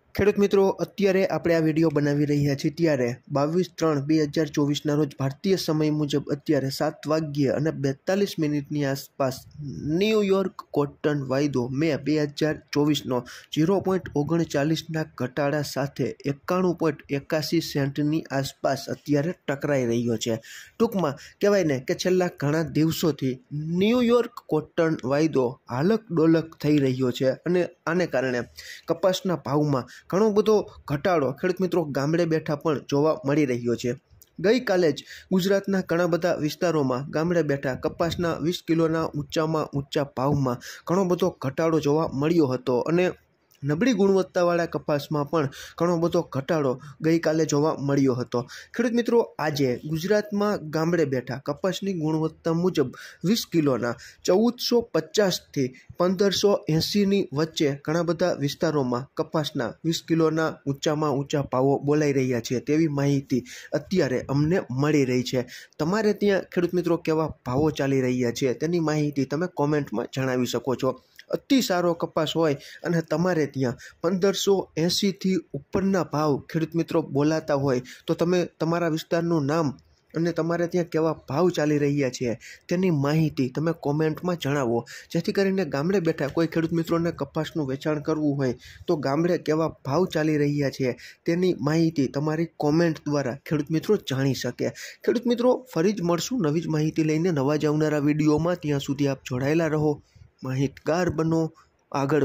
ખેડૂત મિત્રો, અત્યારે આપણે આ વિડીયો બનાવી રહ્યા છીએ ત્યારે 22/3/2024ના રોજ ભારતીય સમય મુજબ અત્યારે 7:42 આસપાસ ન્યૂયોર્ક કોટન વાયદો મે 2024નો 0.39ના ઘટાડા સાથે 91.81 સેન્ટની આસપાસ અત્યારે ટકરાઈ રહ્યો છે। ટૂંકમાં કહેવાય ને કે છેલ્લા ઘણા દિવસોથી ન્યૂયોર્ક કોટન વાયદો હાલક ડોલક થઈ રહ્યો છે અને આને કારણે કપાસના ભાવમાં ઘણો બધો ઘટાડો ખેડૂત મિત્રો ગામડે બેઠા પણ જોવા મળી રહ્યો છે। ગઈકાલે જ ગુજરાતના ઘણા બધા વિસ્તારોમાં ગામડે બેઠા કપાસના 20 કિલોના ઊંચામાં ઊંચા ભાવમાં ઘણો બધો ઘટાડો જોવા મળ્યો હતો અને નબળી ગુણવત્તાવાળા કપાસમાં પણ ઘણો બધો ઘટાડો ગઈકાલે જોવા મળ્યો હતો। ખેડૂત મિત્રો, આજે ગુજરાતમાં ગામડે બેઠા કપાસની ગુણવત્તા મુજબ 20 કિલોના 1450થી 1580ની વચ્ચે ઘણા બધા વિસ્તારોમાં કપાસના 20 કિલોના ઊંચામાં ઊંચા ભાવો બોલાઈ રહ્યા છે તેવી માહિતી અત્યારે અમને મળી રહી છે। તમારે ત્યાં ખેડૂત મિત્રો કેવા ભાવો ચાલી રહ્યા છે તેની માહિતી તમે કોમેન્ટમાં જણાવી શકો છો। અતિ સારો કપાસ હોય અને તમારે ત્યાં 1580થી ઉપરના ભાવ ખેડૂત મિત્રો બોલાતા હોય તો તમે તમારા વિસ્તારનું નામ અને તમારે ત્યાં કેવા ભાવ ચાલી રહ્યા છે તેની માહિતી તમે કોમેન્ટમાં જણાવો, જેથી કરીને ગામડે બેઠા કોઈ ખેડૂત મિત્રોને કપાસનું વેચાણ કરવું હોય તો ગામડે કેવા ભાવ ચાલી રહ્યા છે તેની માહિતી તમારી કોમેન્ટ દ્વારા ખેડૂત મિત્રો જાણી શકે। ખેડૂત મિત્રો, ફરી જ મળશું નવી જ માહિતી લઈને નવા જ આવનારા વિડીયોમાં। ત્યાં સુધી આપ જોડાયેલા રહો, માહિતગાર બનો, આગળ